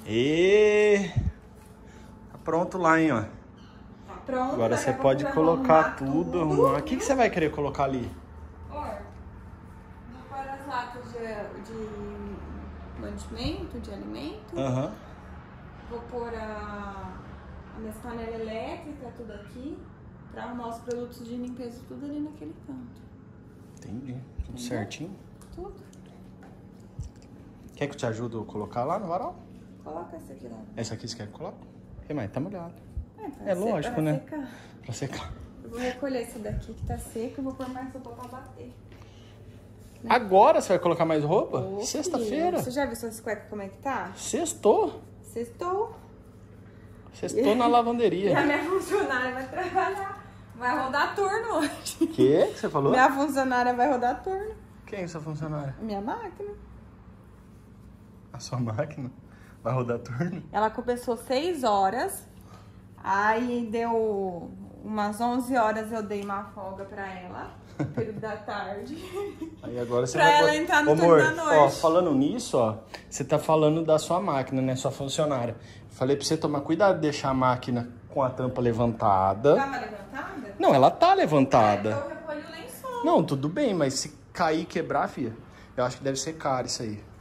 E tá pronto lá, hein, ó. Tá pronto. Agora você pode colocar tudo, arrumar. O que você vai querer colocar ali? Ó, vou pôr as latas de mantimento, de alimento. Aham. Vou pôr a minha panela elétrica, tudo aqui. Pra arrumar os produtos de limpeza, tudo ali naquele canto. Entendi. Tudo certinho? Tudo. Quer que eu te ajude a colocar lá no varal? Coloca essa aqui lá. Essa aqui você quer que coloque? É, mas tá molhado. É lógico, pra né? Secar. Pra secar. Eu vou recolher essa daqui que tá seca e vou pôr mais roupa pra bater. Né? Agora você vai colocar mais roupa? Ô, Sexta-feira? Você já viu suas cuecas como é que tá? Sextou? Sextou. Sextou na E lavanderia. a minha funcionária vai trabalhar. Vai rodar turno hoje. O que você falou? Minha funcionária vai rodar turno. Quem é essa funcionária? Minha máquina. A sua máquina? Vai rodar turno? Ela começou 6 horas. Aí deu umas 11 horas, eu dei uma folga pra ela. Período da tarde. Aí agora você Pra vai... ela entrar no Ô, turno amor, da noite. ó, falando nisso, ó, você tá falando da sua máquina, né? Sua funcionária. Falei pra você tomar cuidado de deixar a máquina com a tampa levantada. Tava levantada? Não, ela tá levantada. Então eu recolho o lençol. Não, tudo bem, mas se cair e quebrar, filha, eu acho que deve ser caro isso aí.